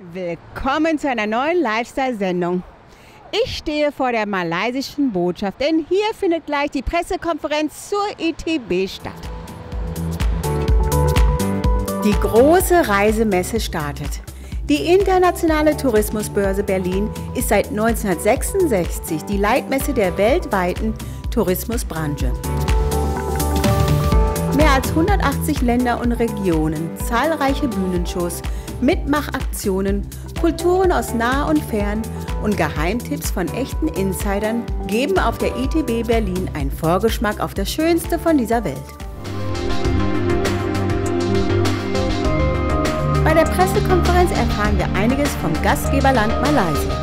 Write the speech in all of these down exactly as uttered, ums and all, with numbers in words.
Willkommen zu einer neuen Lifestyle-Sendung. Ich stehe vor der malaysischen Botschaft, denn hier findet gleich die Pressekonferenz zur I T B statt. Die große Reisemesse startet. Die Internationale Tourismusbörse Berlin ist seit neunzehnhundertsechsundsechzig die Leitmesse der weltweiten Tourismusbranche. Mehr als hundertachtzig Länder und Regionen, zahlreiche Bühnenshows, Mitmachaktionen, Kulturen aus nah und fern und Geheimtipps von echten Insidern geben auf der I T B Berlin einen Vorgeschmack auf das Schönste von dieser Welt. Bei der Pressekonferenz erfahren wir einiges vom Gastgeberland Malaysia.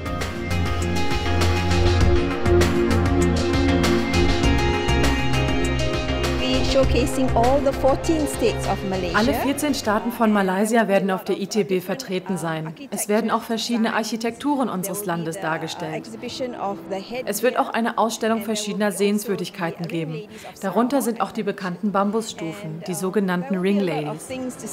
Alle vierzehn Staaten von Malaysia werden auf der I T B vertreten sein. Es werden auch verschiedene Architekturen unseres Landes dargestellt. Es wird auch eine Ausstellung verschiedener Sehenswürdigkeiten geben. Darunter sind auch die bekannten Bambusstufen, die sogenannten Ring Ladies.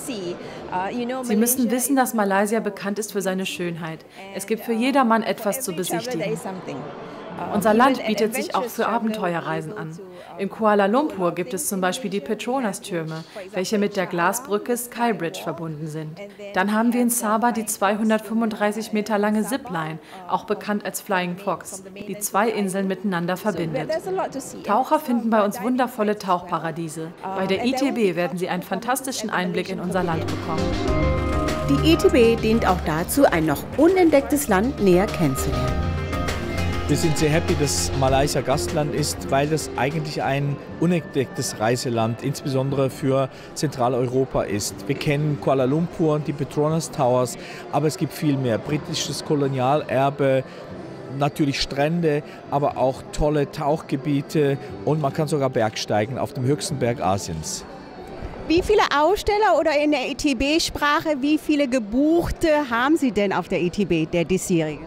Sie müssen wissen, dass Malaysia bekannt ist für seine Schönheit. Es gibt für jedermann etwas zu besichtigen. Unser Land bietet sich auch für Abenteuerreisen an. In Kuala Lumpur gibt es zum Beispiel die Petronas-Türme, welche mit der Glasbrücke Skybridge verbunden sind. Dann haben wir in Sabah die zweihundertfünfunddreißig Meter lange Zipline, auch bekannt als Flying Fox, die zwei Inseln miteinander verbindet. Taucher finden bei uns wundervolle Tauchparadiese. Bei der I T B werden sie einen fantastischen Einblick in unser Land bekommen. Die I T B dient auch dazu, ein noch unentdecktes Land näher kennenzulernen. Wir sind sehr happy, dass Malaysia Gastland ist, weil das eigentlich ein unentdecktes Reiseland, insbesondere für Zentraleuropa ist. Wir kennen Kuala Lumpur, die Petronas Towers, aber es gibt viel mehr. Britisches Kolonialerbe, natürlich Strände, aber auch tolle Tauchgebiete und man kann sogar bergsteigen auf dem höchsten Berg Asiens. Wie viele Aussteller oder in der I T B-Sprache, wie viele Gebuchte haben Sie denn auf der I T B, der diesjährigen?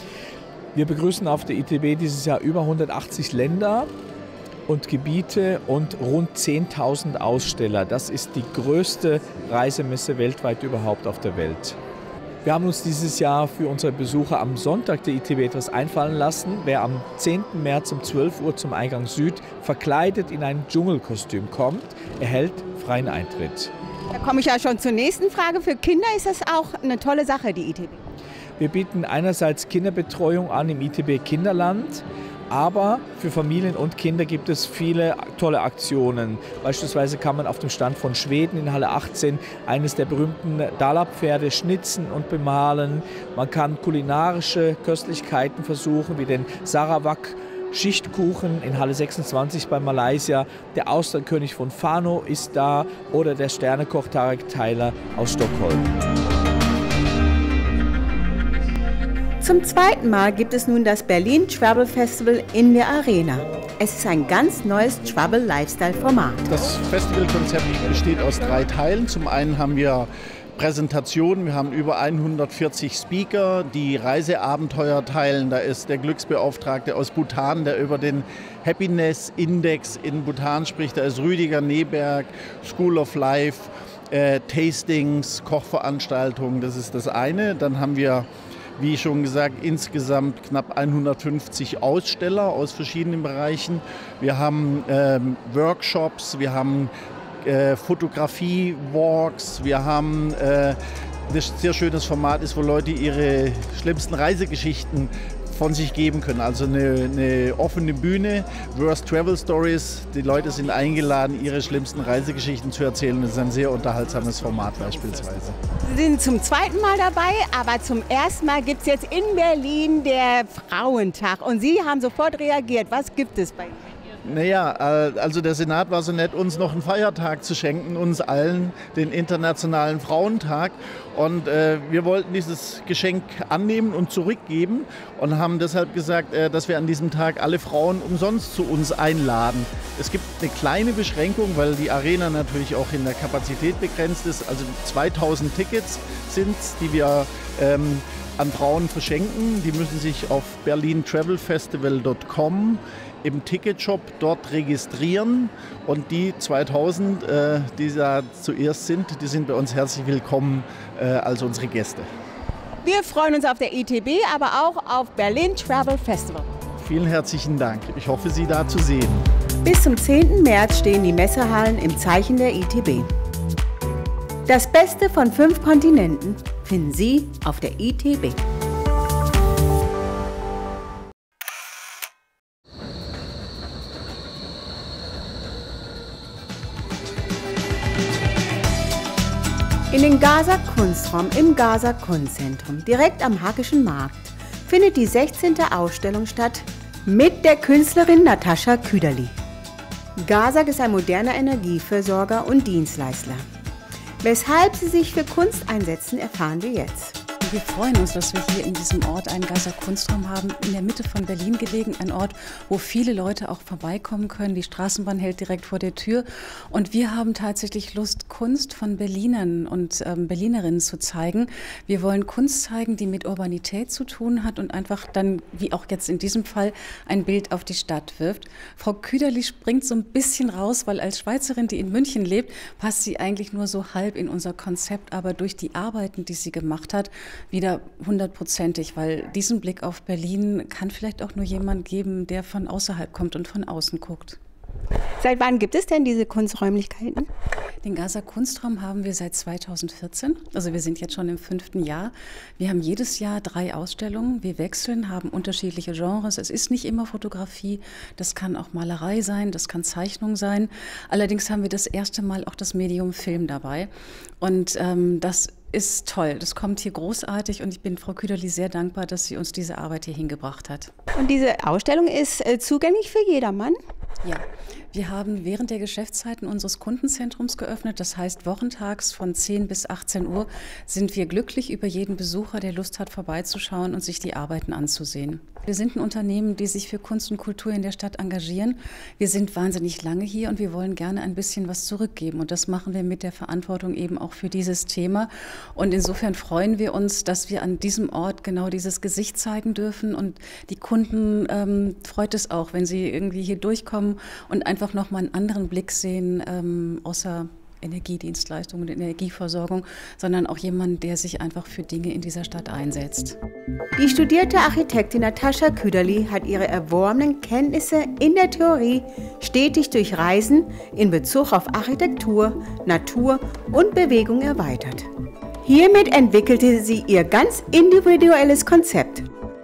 Wir begrüßen auf der I T B dieses Jahr über hundertachtzig Länder und Gebiete und rund zehntausend Aussteller. Das ist die größte Reisemesse weltweit überhaupt auf der Welt. Wir haben uns dieses Jahr für unsere Besucher am Sonntag der I T B etwas einfallen lassen. Wer am zehnten März um zwölf Uhr zum Eingang Süd verkleidet in ein Dschungelkostüm kommt, erhält freien Eintritt. Da komme ich ja schon zur nächsten Frage. Für Kinder ist das auch eine tolle Sache, die I T B. Wir bieten einerseits Kinderbetreuung an im I T B Kinderland, aber für Familien und Kinder gibt es viele tolle Aktionen. Beispielsweise kann man auf dem Stand von Schweden in Halle achtzehn eines der berühmten Dala-Pferde schnitzen und bemalen. Man kann kulinarische Köstlichkeiten versuchen, wie den Sarawak Schichtkuchen in Halle sechsundzwanzig bei Malaysia. Der Austernkönig von Fano ist da oder der Sternekoch Tarek Tyler aus Stockholm. Zum zweiten Mal gibt es nun das Berlin Travel Festival in der Arena. Es ist ein ganz neues Travel-Lifestyle-Format. Das Festivalkonzept besteht aus drei Teilen. Zum einen haben wir Präsentationen, wir haben über hundertvierzig Speaker, die Reiseabenteuer teilen. Da ist der Glücksbeauftragte aus Bhutan, der über den Happiness Index in Bhutan spricht. Da ist Rüdiger Neberg, School of Life, äh, Tastings, Kochveranstaltungen, das ist das eine. Dann haben wir, wie schon gesagt, insgesamt knapp hundertfünfzig Aussteller aus verschiedenen Bereichen. Wir haben ähm, Workshops, wir haben äh, Fotografie-Walks, wir haben äh, ein sehr schönes Format ist, wo Leute ihre schlimmsten Reisegeschichten von sich geben können. Also eine, eine offene Bühne, Worst Travel Stories. Die Leute sind eingeladen, ihre schlimmsten Reisegeschichten zu erzählen. Das ist ein sehr unterhaltsames Format beispielsweise. Sie sind zum zweiten Mal dabei, aber zum ersten Mal gibt es jetzt in Berlin der Frauentag. Und Sie haben sofort reagiert. Was gibt es bei Ihnen? Naja, also der Senat war so nett, uns noch einen Feiertag zu schenken, uns allen, den Internationalen Frauentag. Und äh, wir wollten dieses Geschenk annehmen und zurückgeben und haben deshalb gesagt, äh, dass wir an diesem Tag alle Frauen umsonst zu uns einladen. Es gibt eine kleine Beschränkung, weil die Arena natürlich auch in der Kapazität begrenzt ist. Also zweitausend Tickets sind es, die wir ähm, an Frauen verschenken. Die müssen sich auf berlin travel festival punkt com im Ticketshop dort registrieren und die zweitausend, äh, die da zuerst sind, die sind bei uns herzlich willkommen äh, als unsere Gäste. Wir freuen uns auf der I T B, aber auch auf Berlin Travel Festival. Vielen herzlichen Dank. Ich hoffe, Sie da zu sehen. Bis zum zehnten März stehen die Messehallen im Zeichen der I T B. Das Beste von fünf Kontinenten finden Sie auf der I T B. In den Gaza Kunstraum im Gaza Kunstzentrum, direkt am Hackischen Markt, findet die sechzehnte Ausstellung statt mit der Künstlerin Natascha Küderli. Gaza ist ein moderner Energieversorger und Dienstleister. Weshalb sie sich für Kunst einsetzen, erfahren wir jetzt. Wir freuen uns, dass wir hier in diesem Ort einen Gaza Kunstraum haben, in der Mitte von Berlin gelegen. Ein Ort, wo viele Leute auch vorbeikommen können. Die Straßenbahn hält direkt vor der Tür. Und wir haben tatsächlich Lust, Kunst von Berlinern und ähm, Berlinerinnen zu zeigen. Wir wollen Kunst zeigen, die mit Urbanität zu tun hat und einfach dann, wie auch jetzt in diesem Fall, ein Bild auf die Stadt wirft. Frau Küderli springt so ein bisschen raus, weil als Schweizerin, die in München lebt, passt sie eigentlich nur so halb in unser Konzept. Aber durch die Arbeiten, die sie gemacht hat, wieder hundertprozentig, weil diesen Blick auf Berlin kann vielleicht auch nur jemand geben, der von außerhalb kommt und von außen guckt. Seit wann gibt es denn diese Kunsträumlichkeiten? Den Gaza Kunstraum haben wir seit zweitausendvierzehn, also wir sind jetzt schon im fünften Jahr. Wir haben jedes Jahr drei Ausstellungen, wir wechseln, haben unterschiedliche Genres. Es ist nicht immer Fotografie, das kann auch Malerei sein, das kann Zeichnung sein. Allerdings haben wir das erste Mal auch das Medium Film dabei und ähm, das ist toll, das kommt hier großartig und ich bin Frau Küderli sehr dankbar, dass sie uns diese Arbeit hier hingebracht hat. Und diese Ausstellung ist äh, zugänglich für jedermann? Ja, wir haben während der Geschäftszeiten unseres Kundenzentrums geöffnet. Das heißt, wochentags von zehn bis achtzehn Uhr sind wir glücklich über jeden Besucher, der Lust hat, vorbeizuschauen und sich die Arbeiten anzusehen. Wir sind ein Unternehmen, die sich für Kunst und Kultur in der Stadt engagieren. Wir sind wahnsinnig lange hier und wir wollen gerne ein bisschen was zurückgeben. Und das machen wir mit der Verantwortung eben auch für dieses Thema. Und insofern freuen wir uns, dass wir an diesem Ort genau dieses Gesicht zeigen dürfen. Und die Kunden ähm, freut es auch, wenn sie irgendwie hier durchkommen und einfach nochmal einen anderen Blick sehen, ähm, außer Energiedienstleistungen und Energieversorgung, sondern auch jemand, der sich einfach für Dinge in dieser Stadt einsetzt. Die studierte Architektin Natascha Küderli hat ihre erworbenen Kenntnisse in der Theorie stetig durch Reisen in Bezug auf Architektur, Natur und Bewegung erweitert. Hiermit entwickelte sie ihr ganz individuelles Konzept.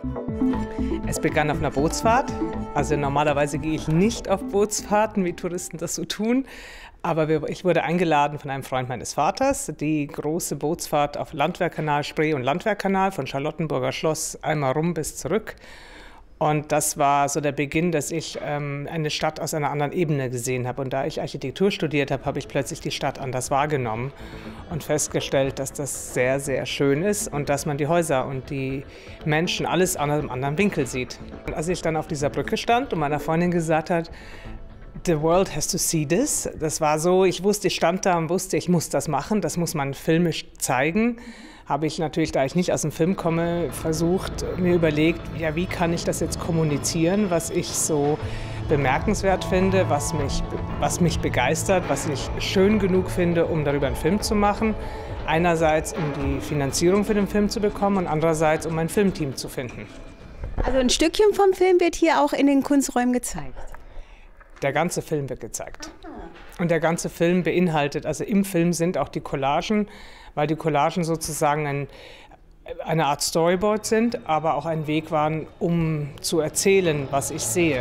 Es begann auf einer Bootsfahrt. Also normalerweise gehe ich nicht auf Bootsfahrten, wie Touristen das so tun. Aber wir, ich wurde eingeladen von einem Freund meines Vaters, die große Bootsfahrt auf Landwehrkanal, Spree- und Landwehrkanal, von Charlottenburger Schloss einmal rum bis zurück. Und das war so der Beginn, dass ich ähm, eine Stadt aus einer anderen Ebene gesehen habe. Und da ich Architektur studiert habe, habe ich plötzlich die Stadt anders wahrgenommen und festgestellt, dass das sehr, sehr schön ist und dass man die Häuser und die Menschen alles an einem anderen Winkel sieht. Und als ich dann auf dieser Brücke stand und meiner Freundin gesagt hat, The world has to see this. Das war so, ich wusste, ich stand da und wusste, ich muss das machen, das muss man filmisch zeigen. Habe ich natürlich, da ich nicht aus dem Film komme, versucht, mir überlegt, ja, wie kann ich das jetzt kommunizieren, was ich so bemerkenswert finde, was mich, was mich begeistert, was ich schön genug finde, um darüber einen Film zu machen. Einerseits, um die Finanzierung für den Film zu bekommen und andererseits, um ein Filmteam zu finden. Also ein Stückchen vom Film wird hier auch in den Kunsträumen gezeigt? Der ganze Film wird gezeigt. Und der ganze Film beinhaltet, also im Film sind auch die Collagen, weil die Collagen sozusagen ein, eine Art Storyboard sind, aber auch ein Weg waren, um zu erzählen, was ich sehe.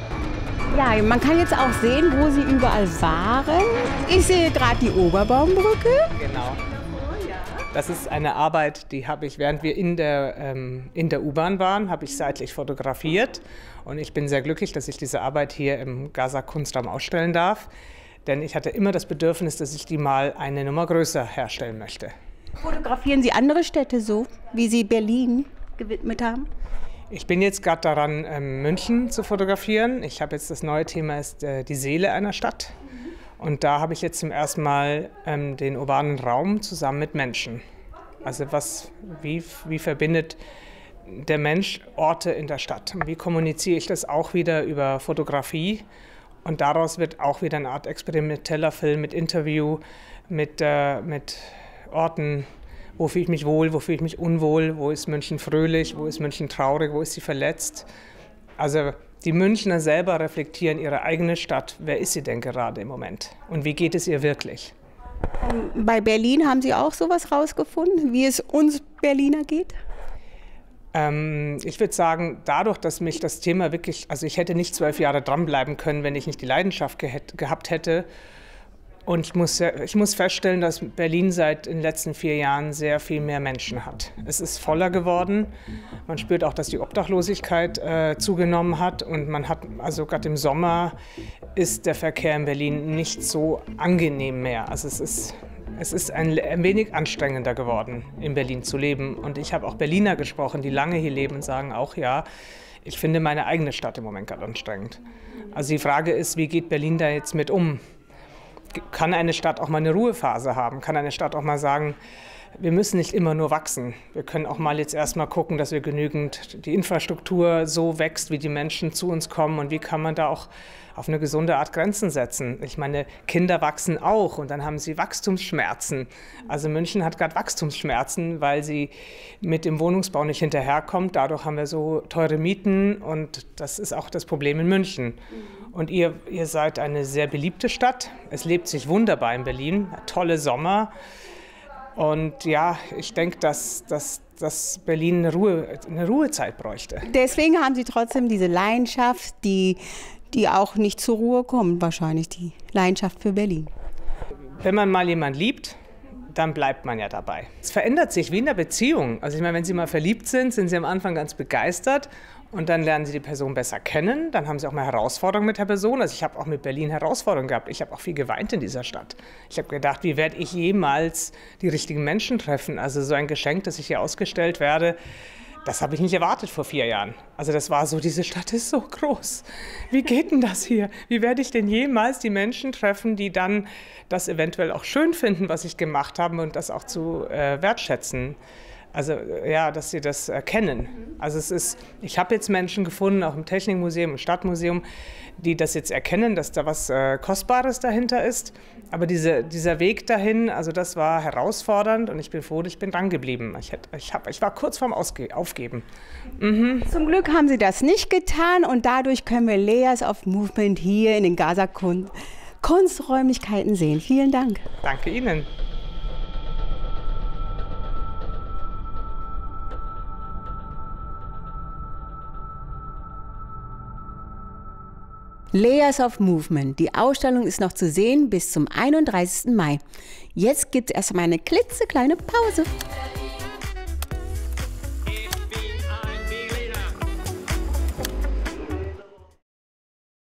Ja, man kann jetzt auch sehen, wo Sie überall waren. Ich sehe gerade die Oberbaumbrücke. Genau. Das ist eine Arbeit, die habe ich, während wir in der, ähm, in der U-Bahn waren, habe ich seitlich fotografiert. Und ich bin sehr glücklich, dass ich diese Arbeit hier im Gaza Kunstraum ausstellen darf. Denn ich hatte immer das Bedürfnis, dass ich die mal eine Nummer größer herstellen möchte. Fotografieren Sie andere Städte so, wie Sie Berlin gewidmet haben? Ich bin jetzt gerade daran, ähm, München zu fotografieren. Ich habe jetzt das neue Thema ist äh, die Seele einer Stadt. Und da habe ich jetzt zum ersten Mal ähm, den urbanen Raum zusammen mit Menschen. Also was, wie, wie verbindet der Mensch Orte in der Stadt? Und wie kommuniziere ich das auch wieder über Fotografie? Und daraus wird auch wieder eine Art experimenteller Film mit Interview, mit, äh, mit Orten, Wo fühle ich mich wohl, wo fühle ich mich unwohl, wo ist München fröhlich, wo ist München traurig, wo ist sie verletzt. Also die Münchner selber reflektieren ihre eigene Stadt. Wer ist sie denn gerade im Moment und wie geht es ihr wirklich? Bei Berlin haben Sie auch sowas rausgefunden, wie es uns Berliner geht? Ähm, ich würde sagen, dadurch, dass mich das Thema wirklich, also ich hätte nicht zwölf Jahre dranbleiben können, wenn ich nicht die Leidenschaft ge gehabt hätte. Und ich muss, ich muss feststellen, dass Berlin seit den letzten vier Jahren sehr viel mehr Menschen hat. Es ist voller geworden. Man spürt auch, dass die Obdachlosigkeit äh, zugenommen hat. Und man hat, also gerade im Sommer ist der Verkehr in Berlin nicht so angenehm mehr. Also es ist, es ist ein, ein wenig anstrengender geworden, in Berlin zu leben. Und ich habe auch Berliner gesprochen, die lange hier leben und sagen auch, ja, ich finde meine eigene Stadt im Moment gerade anstrengend. Also die Frage ist, wie geht Berlin da jetzt mit um? Kann eine Stadt auch mal eine Ruhephase haben? Kann eine Stadt auch mal sagen, wir müssen nicht immer nur wachsen. Wir können auch mal jetzt erstmal gucken, dass wir genügend die Infrastruktur so wächst, wie die Menschen zu uns kommen. Und wie kann man da auch auf eine gesunde Art Grenzen setzen? Ich meine, Kinder wachsen auch und dann haben sie Wachstumsschmerzen. Also München hat gerade Wachstumsschmerzen, weil sie mit dem Wohnungsbau nicht hinterherkommt. Dadurch haben wir so teure Mieten und das ist auch das Problem in München. Und ihr, ihr seid eine sehr beliebte Stadt. Es lebt sich wunderbar in Berlin. Tolle Sommer. Und ja, ich denke, dass, dass, dass Berlin eine, Ruhe, eine Ruhezeit bräuchte. Deswegen haben Sie trotzdem diese Leidenschaft, die, die auch nicht zur Ruhe kommt, wahrscheinlich die Leidenschaft für Berlin. Wenn man mal jemanden liebt, dann bleibt man ja dabei. Es verändert sich wie in der Beziehung. Also ich meine, wenn Sie mal verliebt sind, sind Sie am Anfang ganz begeistert. Und dann lernen Sie die Person besser kennen. Dann haben Sie auch mal Herausforderungen mit der Person. Also ich habe auch mit Berlin Herausforderungen gehabt. Ich habe auch viel geweint in dieser Stadt. Ich habe gedacht, wie werde ich jemals die richtigen Menschen treffen? Also so ein Geschenk, das ich hier ausgestellt werde, das habe ich nicht erwartet vor vier Jahren. Also das war so, diese Stadt ist so groß. Wie geht denn das hier? Wie werde ich denn jemals die Menschen treffen, die dann das eventuell auch schön finden, was ich gemacht habe und das auch zu äh, wertschätzen? Also ja, dass sie das erkennen. Also es ist, ich habe jetzt Menschen gefunden, auch im Technikmuseum, im Stadtmuseum, die das jetzt erkennen, dass da was äh, Kostbares dahinter ist. Aber diese, dieser Weg dahin, also das war herausfordernd und ich bin froh, ich bin dran geblieben. Ich, hätte, ich, hab, ich war kurz vorm Ausge Aufgeben. Mhm. Zum Glück haben Sie das nicht getan und dadurch können wir Layers of Movement hier in den Gaza Kunst Kunsträumlichkeiten sehen. Vielen Dank. Danke Ihnen. Layers of Movement. Die Ausstellung ist noch zu sehen bis zum einunddreißigsten Mai. Jetzt gibt es erstmal eine klitzekleine Pause.